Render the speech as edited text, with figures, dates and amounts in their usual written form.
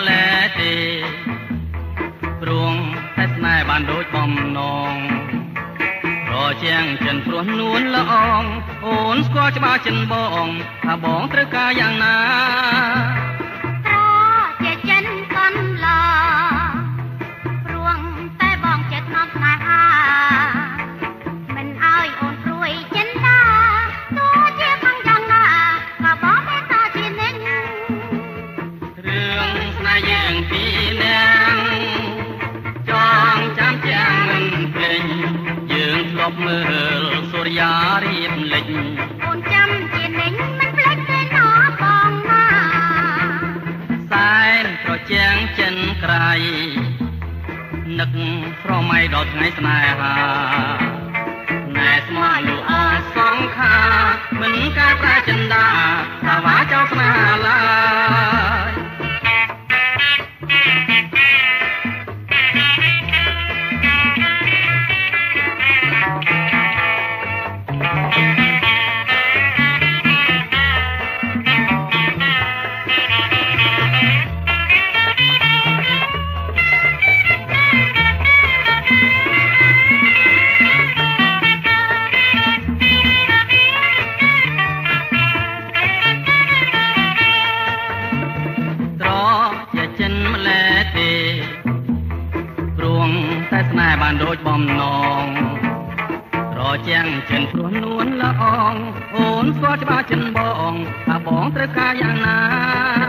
ម្លែទេព្រោះតែស្នេហ៍បានដូចបំណងរជាងចិនព្រោះនួនល្អងអូនស្គាល់ច្បាស់ចិនបងថាបងត្រូវការយ៉ាងណាជាចិនកំឡព្រោះតែបងចិត្តមកស្នេហាមិនអើយអូនព្រួយចិនតាទោះជាខាងយ៉ាងណាក៏បងតែតជានិញរឿងស្នេហ៍យើងពីរនាក់ចងចាំចាំមិនភ្លេចយើងធ្លាប់មើលសូរិយារៀបលិចអូនចាំជានិញមិនភ្លេចទេណោះបងណាសែនត្រជាងចិនក្រៃនឹកស្រមៃដល់ថ្ងៃស្នេហាណែស្មោះលូអសងខាមិនកែប្រែចិនដាថាវាចៅស្នេហាឡើយតែស្នេហ៍បានដូចបំណងរជាងចិនព្រោះនួនល្អងអូនស្គាល់ច្បាស់ចិនបងថាបងត្រូវការយ៉ាងណា